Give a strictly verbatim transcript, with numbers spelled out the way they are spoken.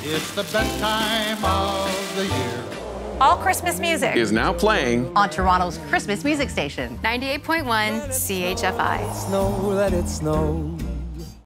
It's the best time of the year. All Christmas music is now playing on Toronto's Christmas music station, ninety-eight point one C H F I. Snow, let it snow.